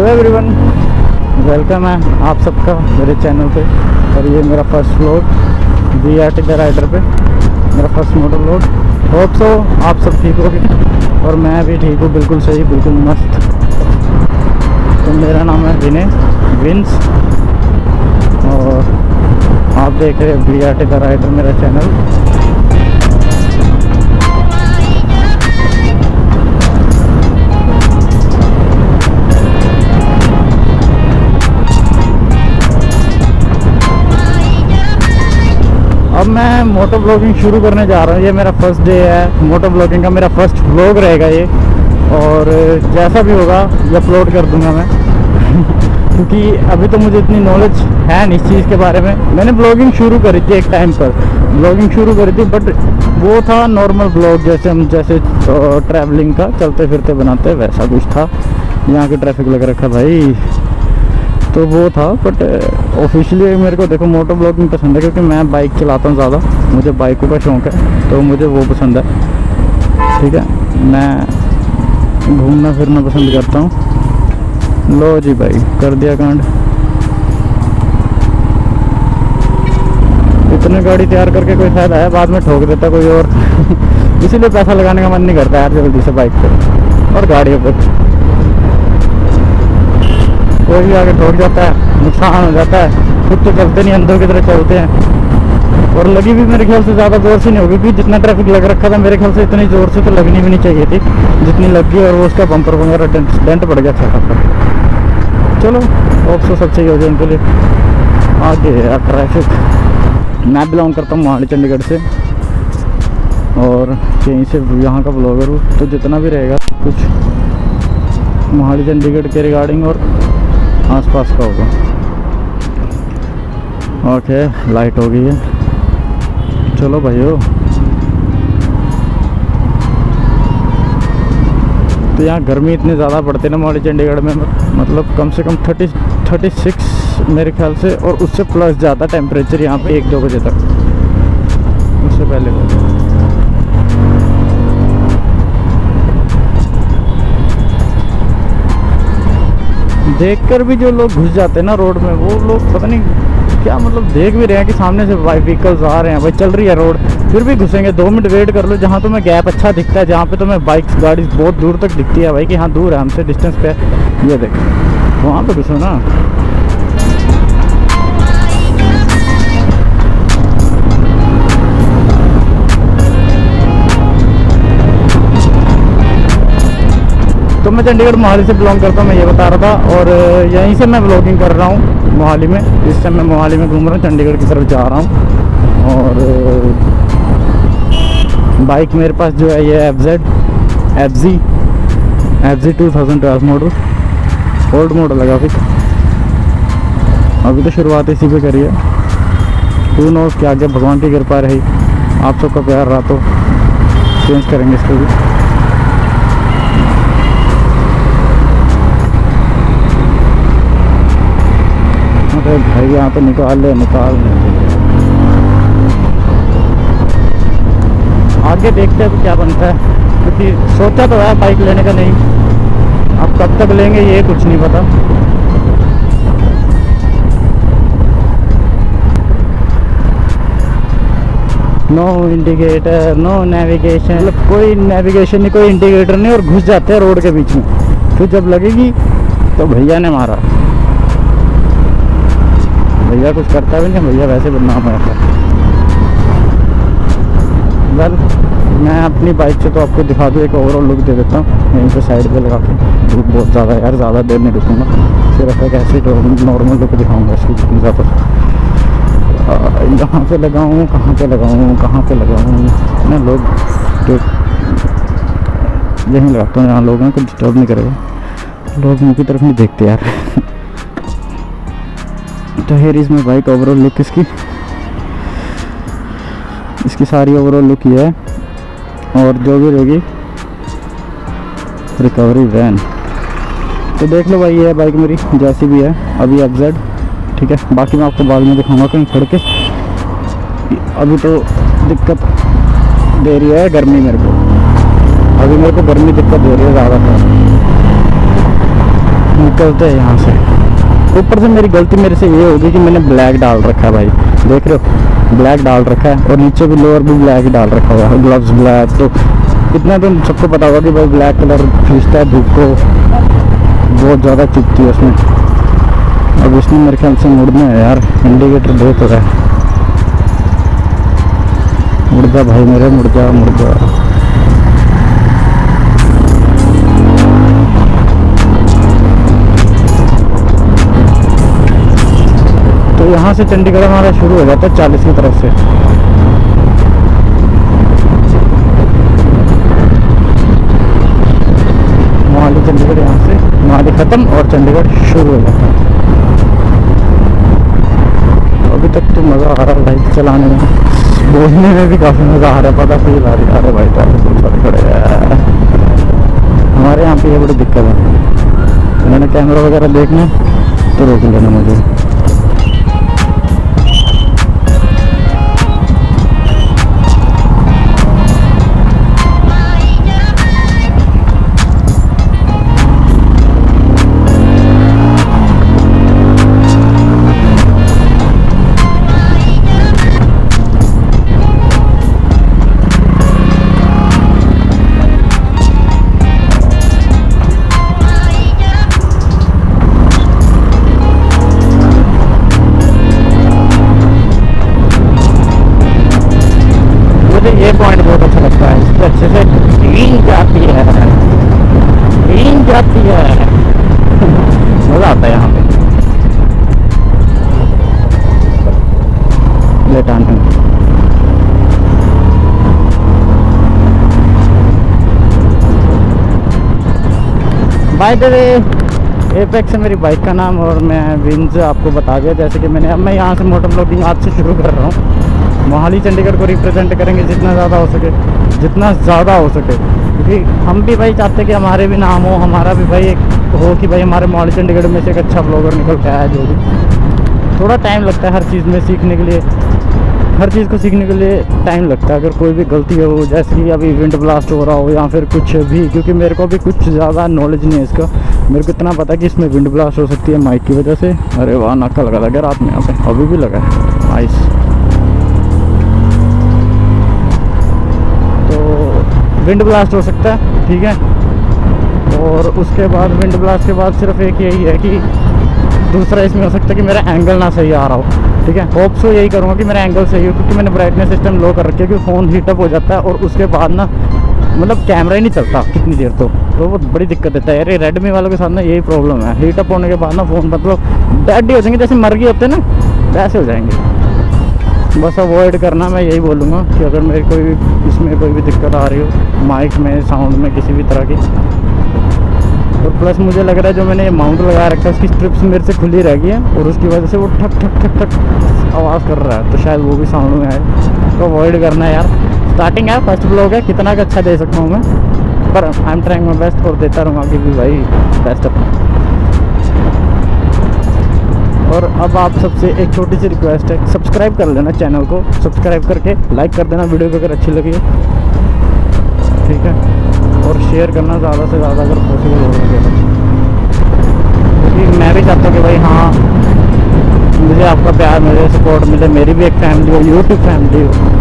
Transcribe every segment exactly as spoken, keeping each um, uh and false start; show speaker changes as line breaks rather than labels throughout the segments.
Everyone, welcome है आप सबका मेरे चैनल पे। और ये मेरा first vlog B R T the rider पे, मेरा first motor vlog. Hope so आप सब ठीक होगे और मैं भी ठीक हूँ, बिल्कुल सही, बिल्कुल मस्त। तो मेरा नाम है विनय विंस और आप देख रहे हैं B R T the rider मेरा चैनल। अब मैं मोटो ब्लॉगिंग शुरू करने जा रहा हूँ। ये मेरा फर्स्ट डे है मोटो ब्लॉगिंग का, मेरा फर्स्ट ब्लॉग रहेगा ये। और जैसा भी होगा ये अपलोड कर दूंगा मैं क्योंकि अभी तो मुझे इतनी नॉलेज है नहीं इस चीज़ के बारे में। मैंने ब्लॉगिंग शुरू करी थी एक टाइम पर, ब्लॉगिंग शुरू करी थी, बट वो था नॉर्मल ब्लॉग, जैसे हम जैसे ट्रैवलिंग का चलते फिरते बनाते वैसा कुछ था। यहाँ की ट्रैफिक लग रखा भाई, तो वो था। बट ऑफिशियली मेरे को देखो मोटो ब्लॉगिंग पसंद है क्योंकि मैं बाइक चलाता हूँ ज़्यादा, मुझे बाइकों का शौक़ है, तो मुझे वो पसंद है। ठीक है, मैं घूमना फिरना पसंद करता हूँ। लो जी भाई, कर दिया कांड। इतनी गाड़ी तैयार करके कोई फायदा है, बाद में ठोक देता कोई और इसीलिए पैसा लगाने का मन नहीं करता यार जल्दी से बाइक पे और गाड़ियों पर। कोई भी आगे ठोक जाता है, नुकसान हो जाता है। खुद तो चलते नहीं, अंदर की तरह चलते हैं। और लगी भी मेरे ख्याल से ज़्यादा जोर से नहीं होगी क्योंकि जितना ट्रैफिक लग रखा था मेरे ख्याल से इतनी ज़ोर से तो लगनी भी नहीं चाहिए थी जितनी लग गई। और वो उसका बम्पर वगैरह डेंट डेंट पड़ गया था खासा। चलो होप सो सब सही हो जाए इनके लिए। आगे यार ट्रैफिक। मैं बिलोंग करता हूँ मोहाली चंडीगढ़ से और यहीं से यहाँ का ब्लॉगर हूँ, तो जितना भी रहेगा कुछ मोहाली चंडीगढ़ के रिगार्डिंग और आसपास का होगा। ओके, लाइट हो गई है, चलो भाइयों। तो यहाँ गर्मी इतनी ज़्यादा पड़ती है ना मोहाली चंडीगढ़ में, मतलब कम से कम थर्टी थर्टी सिक्स मेरे ख्याल से, और उससे प्लस ज़्यादा टेम्परेचर यहाँ पे एक दो बजे तक, उससे पहले को। देखकर भी जो लोग घुस जाते हैं ना रोड में, वो लोग पता नहीं क्या, मतलब देख भी रहे हैं कि सामने से व्हीकल्स आ रहे हैं, भाई चल रही है रोड, फिर भी घुसेंगे। दो मिनट वेट कर लो, जहाँ तुम्हें गैप अच्छा दिखता है, जहाँ पे तुम्हें बाइक्स गाड़ी बहुत दूर तक दिखती है भाई कि हाँ दूर है हमसे डिस्टेंस पे, ये देख वहाँ पे घुसो ना। तो मैं चंडीगढ़ मोहाली से बिलोंग करता हूँ, मैं ये बता रहा था। और यहीं से मैं ब्लॉगिंग कर रहा हूँ मोहाली में। इस टाइम मैं मोहाली में घूम रहा हूँ, चंडीगढ़ की तरफ जा रहा हूँ। और बाइक मेरे पास जो है ये F Z F G F G two thousand twelve model, old model है काफ़ी। अभी तो शुरुआत इसी पे करी है, टू नोज के आगे भगवान की कृपा रही, आप सबका प्यार रहा तो चेंज करेंगे इसको भी। अरे भाई यहाँ तो निकाल ले निकाल ले। आगे देखते हैं क्या बनता है, क्योंकि सोचा तो है बाइक लेने का, नहीं अब कब तक लेंगे ये कुछ नहीं पता। नो इंडिकेटर, नो नेविगेशन, मतलब कोई नेविगेशन नहीं, कोई इंडिकेटर नहीं, और घुस जाते हैं रोड के बीच में। फिर जब लगेगी तो भैया ने मारा। भैया कुछ करता भी नहीं, भैया वैसे बदनाम रहता है। वेल, मैं अपनी बाइक से तो आपको दिखा दूँ, एक ओवरऑल लुक दे देता हूँ यहीं पे साइड पे लगा के। धूप बहुत ज़्यादा है यार, ज़्यादा देर नहीं रुकूँगा, सिर्फ एक ऐसे नॉर्मल लुक दिखाऊँगा इसकी जितनी ज़्यादा। यहाँ पे लगाऊँ, कहाँ पे लगाऊँ, कहाँ पे लगाऊँ ना, लोग तो यहीं लगाता हूँ, यहाँ लोग हैं, कुछ डिस्टर्ब नहीं करेगा, लोग मुँह की तरफ नहीं देखते यार। तो here is my bike overall look. इसकी इसकी सारी ओवरऑल लुक ये है। और जो भी रहेगी रिकवरी वैन, तो देख लो भाई, ये है बाइक मेरी जैसी भी है अभी एफ जेड। ठीक है, बाकी मैं आपको बाद में दिखाऊंगा कहीं खड़ के। अभी तो दिक्कत दे रही है गर्मी मेरे को, अभी मेरे को गर्मी दिक्कत दे रही है ज़्यादा। निकलते हैं यहाँ से। ऊपर से मेरी गलती मेरे से ये होगी कि मैंने ब्लैक डाल रखा है भाई, देख रहे हो ब्लैक डाल रखा है, और नीचे भी लोअर भी ब्लैक ही डाल रखा हुआ है, ग्लव्स ब्लैक। तो इतना तो सबको पता होगा कि भाई ब्लैक कलर खींचता है धूप को, बहुत ज़्यादा चुभती है उसमें। अब इसमें मेरे ख्याल से मुड़ना है यार, इंडिकेटर दे तो रहा है। मुड़ जा भाई मेरे, मुड़ जा मुड़ जा। तो यहाँ से चंडीगढ़ हमारा शुरू हो जाता है चालीस की तरफ से। मोहाली चंडीगढ़, यहाँ से मोहाली ख़त्म और चंडीगढ़ शुरू हो जाता है। अभी तक तो मज़ा आ रहा है भाई चलाने में, बोलने में भी काफ़ी मज़ा आ रहा है, पता फील आ रही है भाई। ट्रैफिक खड़े हैं हमारे यहाँ पे, ये बड़ी दिक्कत है। उन्होंने कैमरा वगैरह देखना तो रोक लेना मुझे। ये पॉइंट बहुत अच्छा लगता है, इससे अच्छे से ग्रीन जाती है, ग्रीन जाती है मज़ा आता है यहाँ पे लेटाने में। बाय द वे, एपेक्स है मेरी बाइक का नाम, और मैं विंज आपको बता दिया। जैसे कि मैंने, अब मैं यहाँ से मोटर ब्लॉगिंग आज से शुरू कर रहा हूँ। मोहाली चंडीगढ़ को रिप्रेजेंट करेंगे जितना ज़्यादा हो सके, जितना ज़्यादा हो सके, क्योंकि हम भी भाई चाहते हैं कि हमारे भी नाम हो, हमारा भी भाई एक हो कि भाई हमारे मोहाली चंडीगढ़ में से एक अच्छा ब्लॉगर निकल के आया। जो भी थोड़ा टाइम लगता है हर चीज़ में सीखने के लिए, हर चीज़ को सीखने के लिए टाइम लगता है। अगर कोई भी गलती हो, जैसे कि अभी विंड ब्लास्ट हो रहा हो या फिर कुछ भी, क्योंकि मेरे को भी कुछ ज़्यादा नॉलेज नहीं है इसका। मेरे को इतना पता है कि इसमें विंड ब्लास्ट हो सकती है माइक की वजह से। अरे वाह, नाका लगा लगा रात में यहाँ पे, अभी भी लगा है नाइस। विंड ब्लास्ट हो सकता है, ठीक है। और उसके बाद विंड ब्लास्ट के बाद सिर्फ एक यही है कि दूसरा इसमें हो सकता है कि मेरा एंगल ना सही आ रहा हो, ठीक है। होप सो यही करूँगा कि मेरा एंगल सही हो, क्योंकि मैंने ब्राइटनेस सिस्टम लो कर रखी है, क्योंकि फ़ोन हीटअप हो जाता है और उसके बाद ना मतलब कैमरा ही नहीं चलता कितनी देर, तो तो वो बड़ी दिक्कत देता है यार। ये रेडमी वालों के साथ ना यही प्रॉब्लम है, हीटअप होने के बाद ना फ़ोन मतलब डेड ही हो जाएंगे, जैसे मर गए होते हैं ना वैसे हो जाएंगे। बस अवॉइड करना, मैं यही बोलूँगा कि अगर मेरे कोई इसमें कोई भी दिक्कत आ रही हो, माइक में, साउंड में, किसी भी तरह की। और प्लस मुझे लग रहा है जो मैंने ये माउंट लगा रखा है उसकी स्ट्रिप्स मेरे से खुली रह गई है, और उसकी वजह से वो ठक ठक ठक ठक आवाज़ कर रहा है, तो शायद वो भी साउंड में आए, तो अवॉइड करना है यार। स्टार्टिंग है, फर्स्ट ब्लॉग है, कितना का अच्छा दे सकता हूँ मैं, पर I am trying my best, और देता रहूँगा कि भी भाई बेस्ट अपना। और अब आप सबसे एक छोटी सी रिक्वेस्ट है, सब्सक्राइब कर लेना चैनल को, सब्सक्राइब करके लाइक कर देना वीडियो को अगर अच्छी लगी है, ठीक है। और शेयर करना ज़्यादा से ज़्यादा अगर पॉसिबल हो सके, क्योंकि मैं भी चाहता हूँ कि भाई हाँ मुझे आपका प्यार मिले, सपोर्ट मिले, मेरी भी एक फैमिली हो, यूट्यूब फैमिली हो।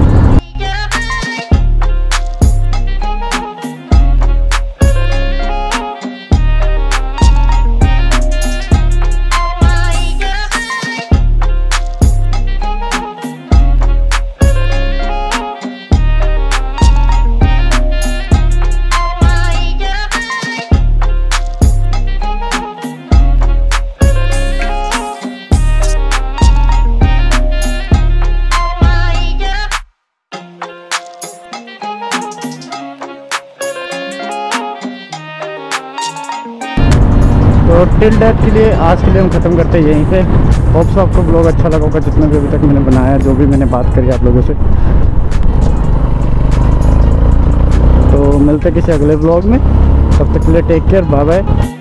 तो टिल डेट के लिए आज के लिए हम ख़त्म करते हैं यहीं पे। होप सो आपको ब्लॉग अच्छा लगा होगा, जितना भी अभी तक मैंने बनाया, जो भी मैंने बात करी आप लोगों से। तो मिलते हैं किसी अगले ब्लॉग में, तब तक के लिए टेक केयर, बाय बाय।